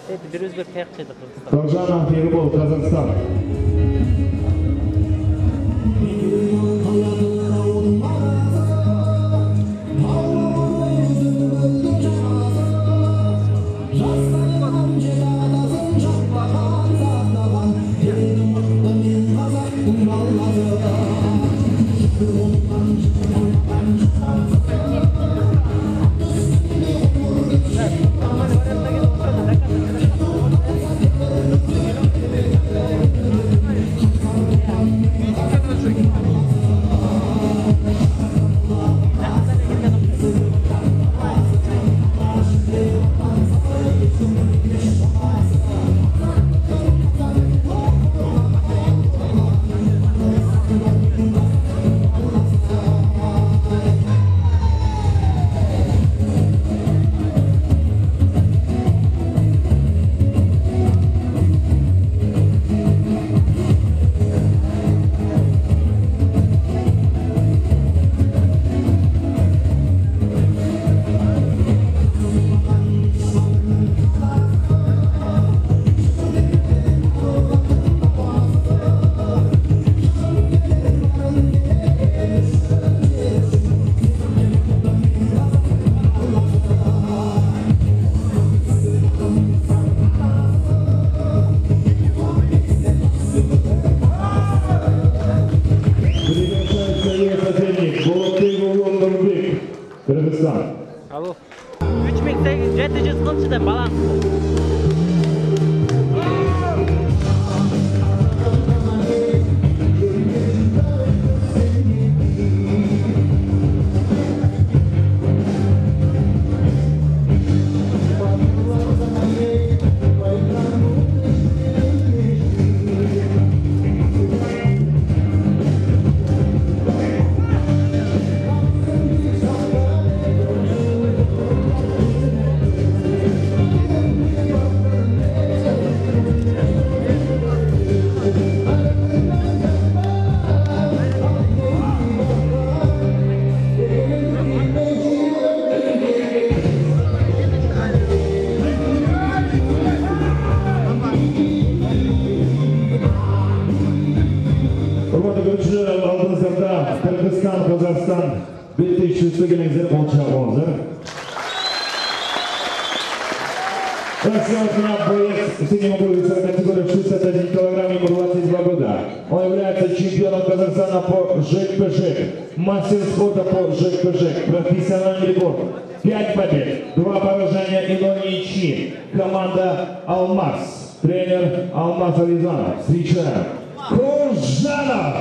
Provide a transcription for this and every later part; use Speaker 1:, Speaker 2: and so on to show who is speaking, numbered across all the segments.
Speaker 1: Bir özbek kayak kıydı Kırgızistan.
Speaker 2: Torjanov Eribol, Kazakistan. Kırgızistan.
Speaker 1: Alo. 3740'dan balans.
Speaker 2: Kırgızistan, Kazakistan, bir teşhisli gelenizler konuşacağımızdır. Россия боец среднего веса категории 61 кг, ему 22 года. Он является чемпионом Казахстана по ЖКПЖ, мастер спорта по ЖКПЖ, профессиональный рекорд. 5 побед, 2 поражения и 0 ничьи. Команда «Алмаз». Тренер Алмаз Ализанов. Встречаем. Кожанов!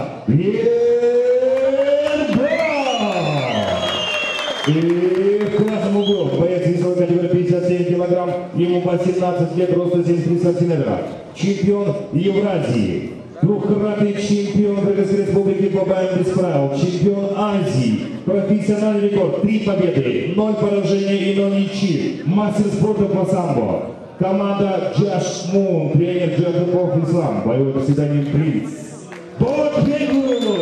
Speaker 2: И в красном углу боец весовой категории 57 килограмм, ему по 17 лет, роста 73 сантиметра. Чемпион Евразии, двухкратный чемпион Кыргызской республики по боям без правил, чемпион Азии, профессиональный рекорд, 3 победы, 0 поражений и 0 ничьи, мастер спорта по самбо. Команда Джаш Мун, тренер Джакупов Ислам, боевой псевдоним Принц. Подбегу!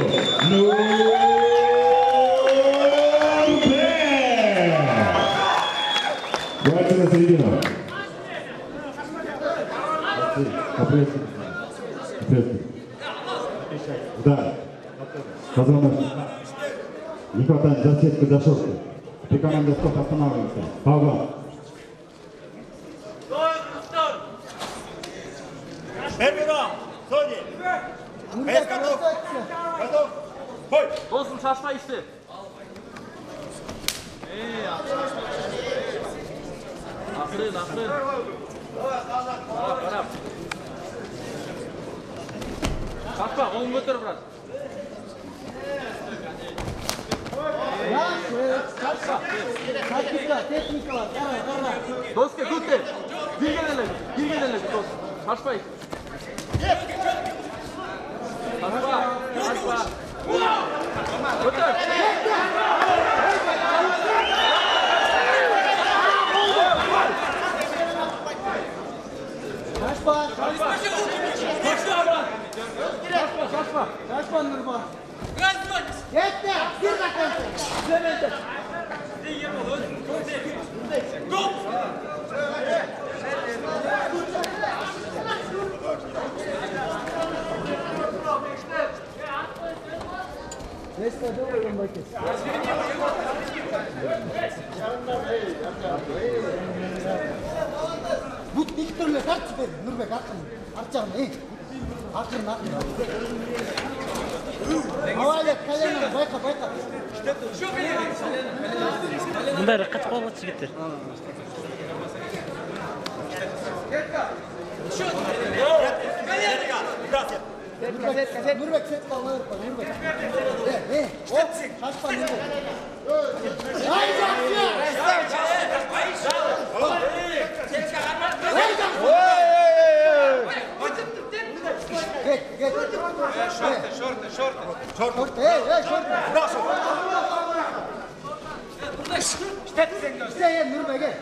Speaker 2: Давайте на середину. Да. Позвонок. Не хватает засечка за шорты. При команде стоп останавливаемся. Павла.
Speaker 3: Готов. Готов. Бой.
Speaker 1: Dostum şaşma işte. Aferin, aferin. Qarab. Şaşma, onu götür biraz.
Speaker 4: Teknika var.
Speaker 1: Dost götür. Girgelenler dost. Şaşma işte. Şaşma. Götür.
Speaker 4: Kaçma Nurma. Yetti. Bir dakika. Clemente. Go. Mesleğde oradan bakın. Bu ilk türlü kaç çıkıyor? Nurbek akın. Arçağın iyi. Akın. Havayla kalyanı bayka.
Speaker 5: Bunday raqqa chiqib yigitlar.
Speaker 4: Nurbek set kalmıyor. Nurbek. Hop. Kaçma Nurbek. Haydi akıyor. Geç. Şort. Hey, şort. İşte Nurbek gel.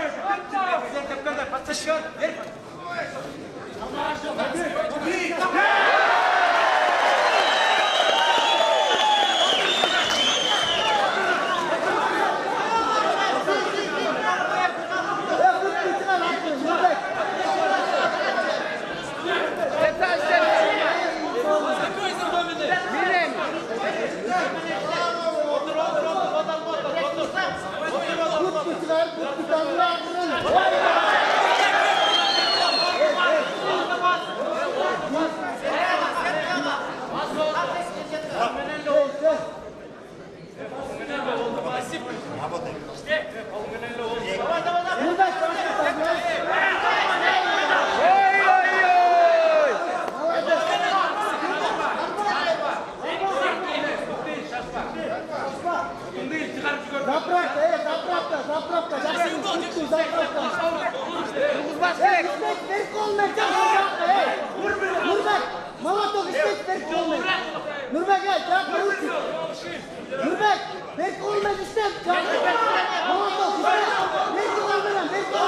Speaker 4: Nurbek gel, Nurbek, belki olmaz işte. Molotov işte. Belki olmadan,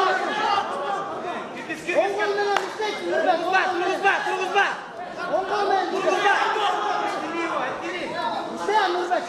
Speaker 4: Olmadan işte Nurbek. Turguzma. Olmadan işte. İşte ya Nurbek.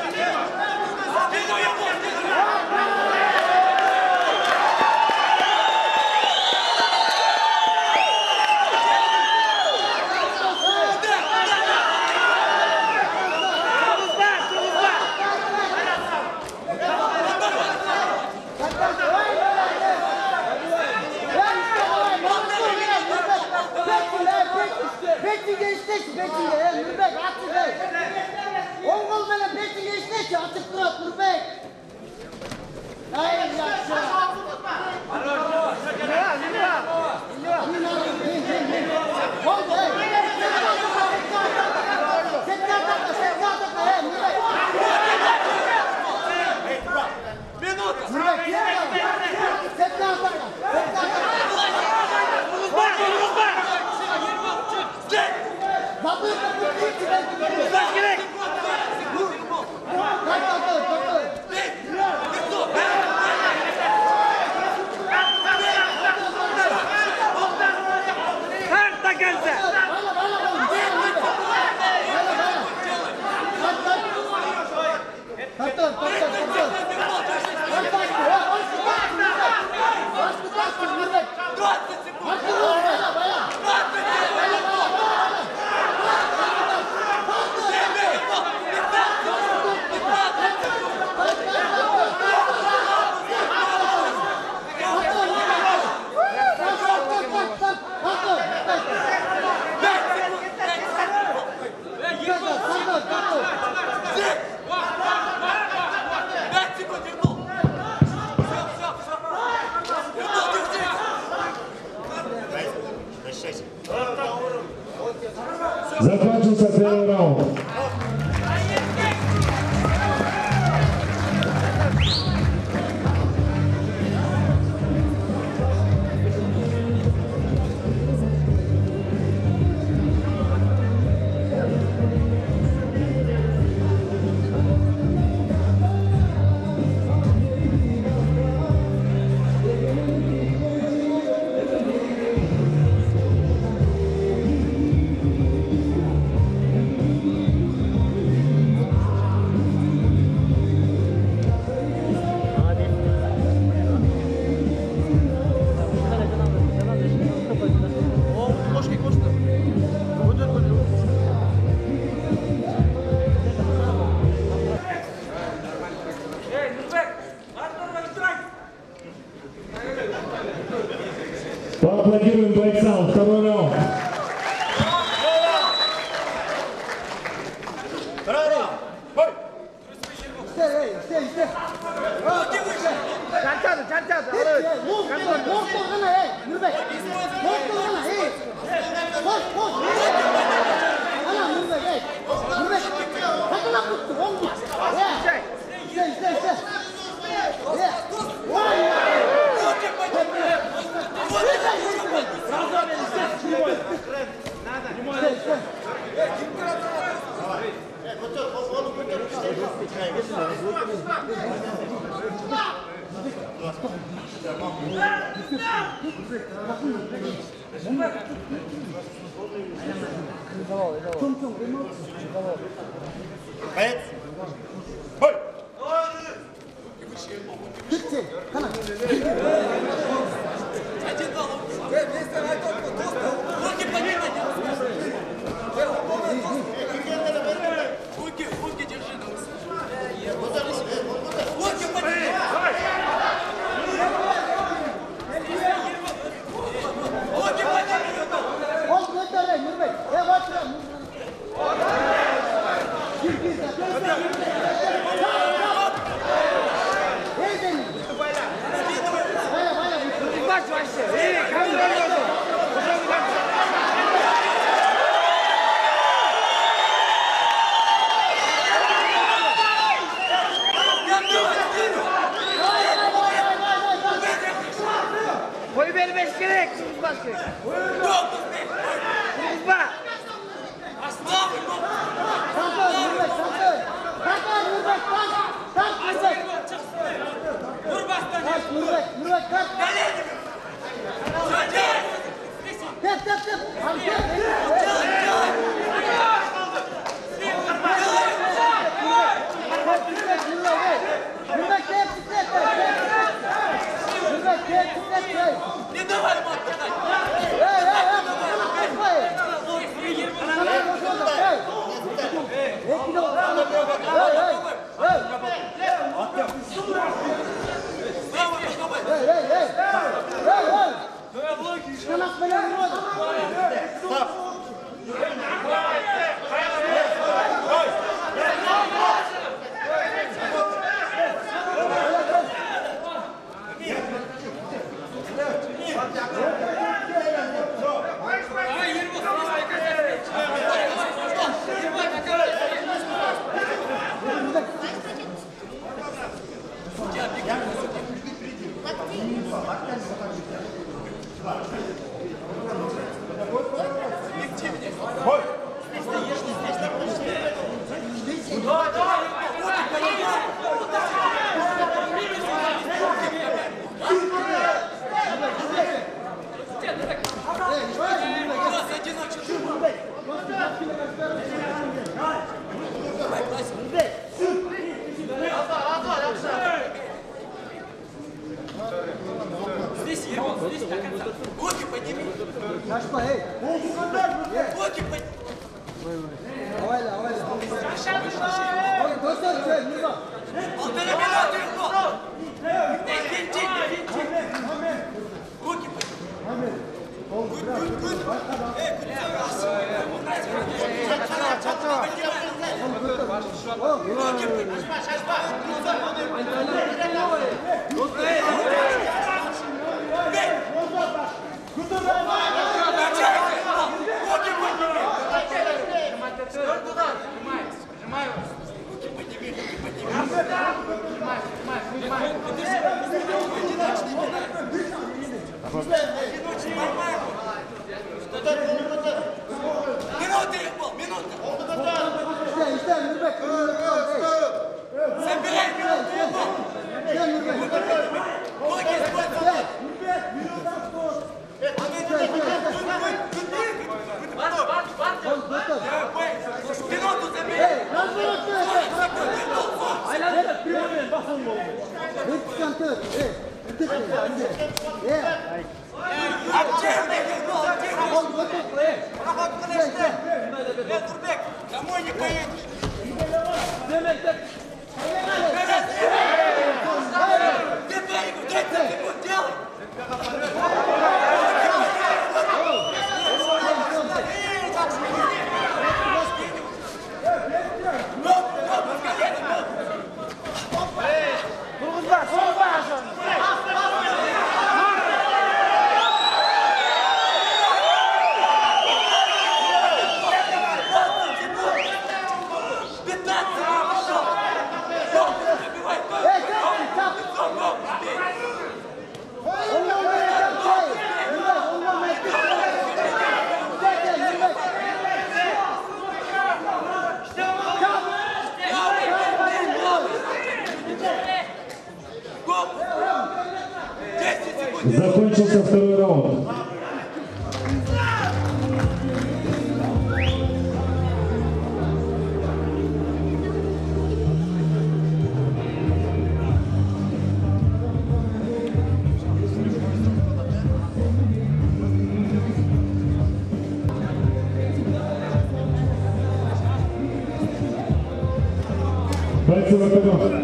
Speaker 4: Bekçiyle işleşti, Nurbek açık ey. Ongol bana bekçiyle işleşti, açık durat Nurbek. Ay yaşa. Oldu ey. Set kağıda, Nurbek. Nurbek, set kağıda. Kapı Uzak gerek. Her takılsa.
Speaker 2: Закончился первый раунд. Поаплодируем бойцам. Второй раунд.
Speaker 3: Второй раунд. Бой! Боец! Бой!
Speaker 6: Руки держи. Руки подними. Руки
Speaker 4: Koy vermez gerek. Bak.
Speaker 6: Не давай,
Speaker 3: Бой!
Speaker 6: руки подними. Руки подними. Полтора минуты его. Не винти, не винти. Руки подними. Минуты их был, минуты. Собирай минуты их был. Ноги используй. Минуту забери. Активный футбол, активный. Турбек, домой не поедешь. Ты делай.
Speaker 2: начался второй раунд. Пальцы в окно.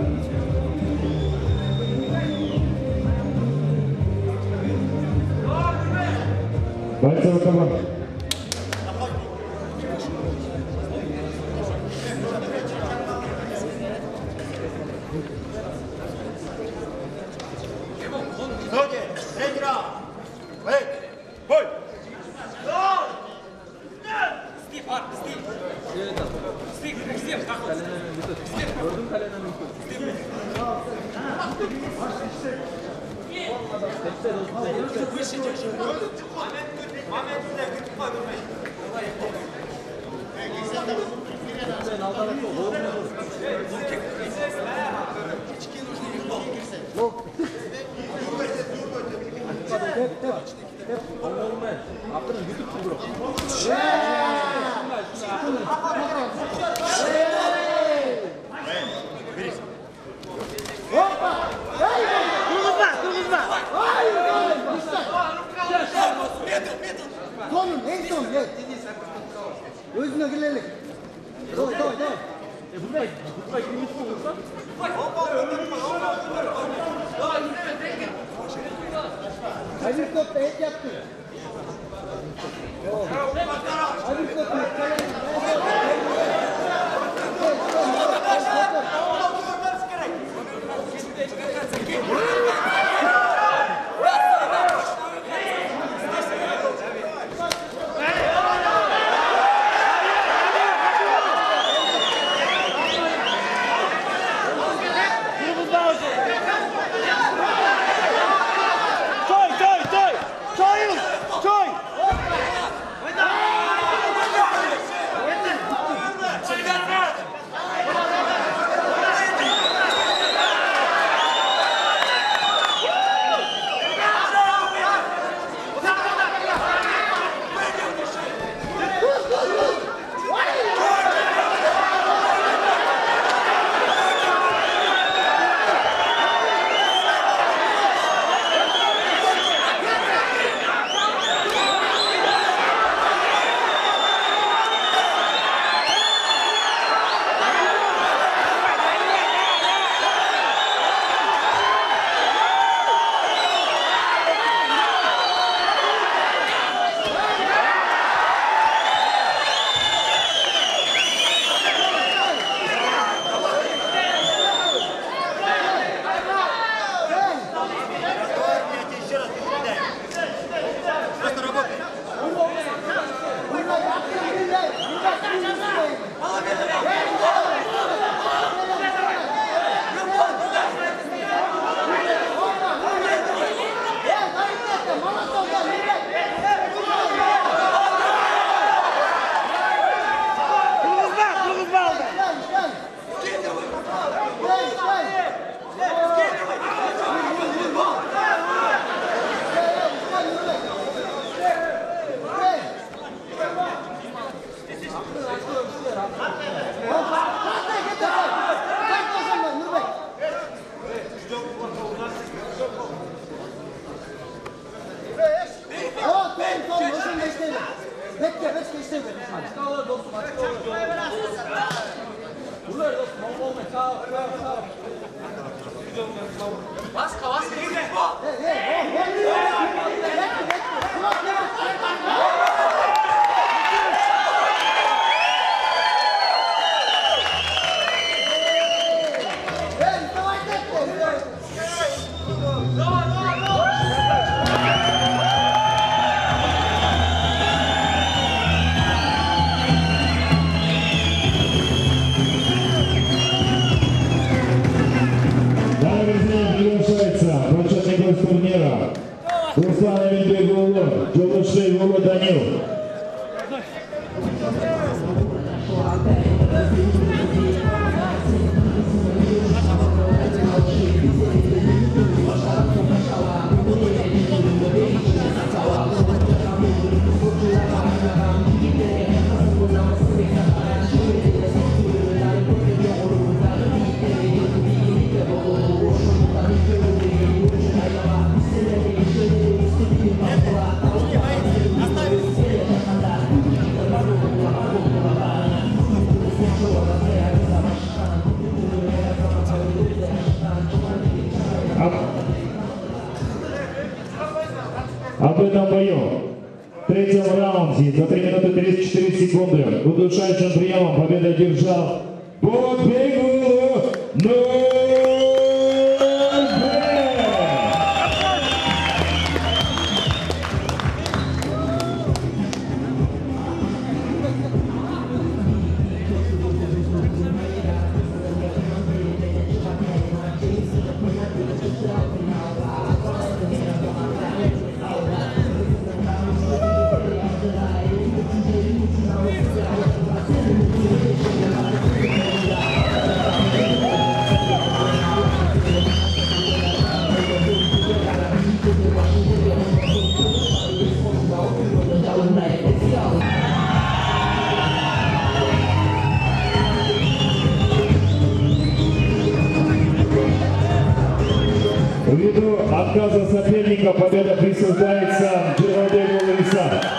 Speaker 2: Пальцы в окно.
Speaker 3: Сзади, третий раунд. Бей, бой.
Speaker 1: Gördün kalenen yıkıyor. Akırın YouTube bro.
Speaker 4: Sonun, en son gel. Özüne girelim. Doy.
Speaker 1: Buraya girmiş mi olursa?
Speaker 4: Hadi top et yaptı. Hadi top et. Руслан Аминбекұлы, Жолдошевұлы Данил.
Speaker 2: В третьем раунде за 3 минуты 34 секунды удушающим приемом победу одержал Побегулу Нурбек. Ввиду отказа соперника победа присуждается Джервадегу Лариса.